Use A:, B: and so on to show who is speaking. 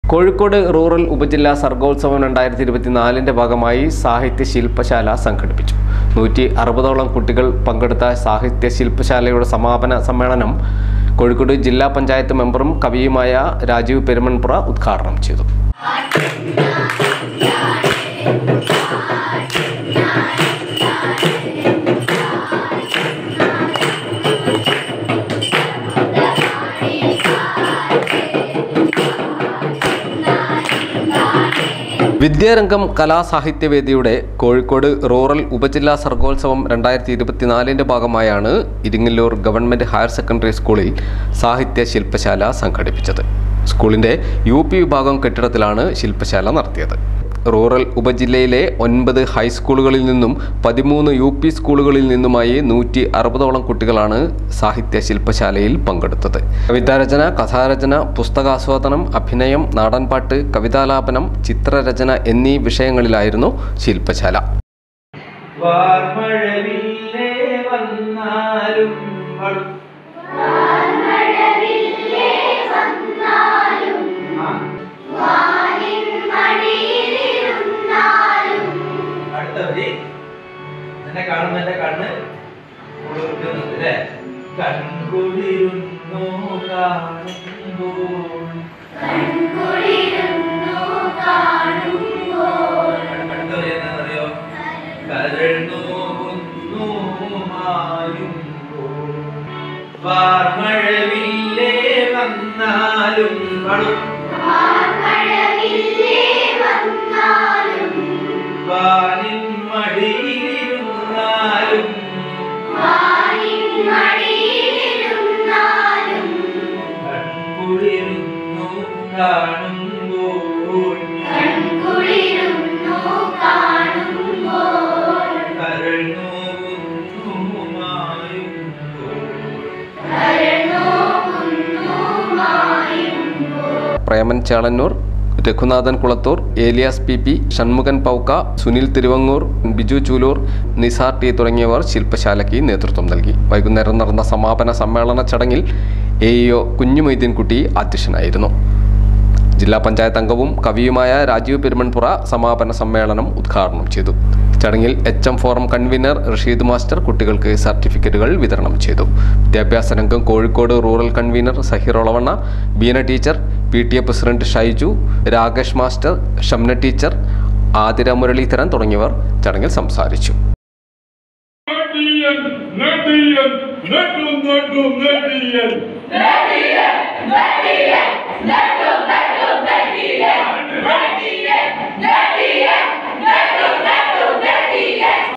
A: Kozhikode rural ഉപജില്ലാ സർഗോത്സവം 2024 ഭാഗമായി സാഹിത്യ ശില്പശാല സംഘടിപ്പിച്ചു. 160ഓളം കുട്ടികൾ പങ്കെടുത്ത സാഹിത്യ ശില്പശാലയുടെ സമാപന സമ്മേളനം കോഴിക്കോട് ജില്ലാ പഞ്ചായത്ത് മെമ്പറും കവിയുമായ രാജീവ് പെരുമൺപുറ ഉദ്ഘാടനം ചെയ്തു. വിദ്യാരംഗം കലാസാഹിത്യവേദിയുടെ കോഴിക്കോട് റൂറൽ ഉപജില്ലാ സർഗോത്സവം 2024 ഭാഗമായാണ് ഇരിങ്ങല്ലൂർ ഗവൺമെൻറ് ഹയർ സെക്കൻഡറി സ്കൂളിൽ സാഹിത്യ ശില്പശാല സംഘടിപ്പിച്ചത്. സ്കൂളിൻ്റെ UP വിഭാഗം കെട്ടിടത്തിലാണ് ശില്പശാല നടത്തിയത്. റൂറൽ ഉപജില്ലയിലെ 9 ഹൈസ്കൂളുകളിൽ നിന്നും 13 UP സ്കൂളുകളിൽ നിന്നുമായി 160ഓളം കുട്ടികളാണ് സാഹിത്യ ശില്പശാലയിൽ പങ്കെടുത്തത്. കവിതാരചന, കഥാരചന, പുസ്തകാസ്വാദനം, അഭിനയം, നാടൻപാട്ട്, കവിതാലാപനം, ചിത്രരചന എന്നീ വിഷയങ്ങളിലായിരുന്നു ശില്പശാല. പ്രേമൻ ചേളന്നൂർ, രഘുനാഥൻ കുളത്തൂർ, ഏലിയാസ് PP, ഷൺമുഖൻ പൗക്ക, സുനിൽ തിരുവങ്ങൂർ, ബിജു ചൂലൂർ, നിസാർ T തുടങ്ങിയവർ ശില്പശാലയ്ക്ക് നേതൃത്വം നൽകി. വൈകുന്നേരം നടന്ന സമാപന സമ്മേളന ചടങ്ങിൽ AEO കുഞ്ഞുമൊയ്തീൻകുട്ടി അധ്യക്ഷനായിരുന്നു. ജില്ലാ പഞ്ചായത്ത് അംഗവും കവിയുമായ രാജീവ് പെരുമൺപുറ സമാപന സമ്മേളനം ഉദ്ഘാടനം ചെയ്തു. ചടങ്ങിൽ HM forum convener Rasheed master കുട്ടികൾക്ക് സർട്ടിഫിക്കറ്റുകൾ വിതരണം ചെയ്തു. വിദ്യാഭ്യാസ രംഗം Kozhikode rural convener Zaheer Olavanna, Beena teacher, PTA president Shaiju, Rakesh master, Shamna teacher, Athira Muraleedharan തുടങ്ങിയവർ ചടങ്ങിൽ സംസാരിച്ചു.
B: Let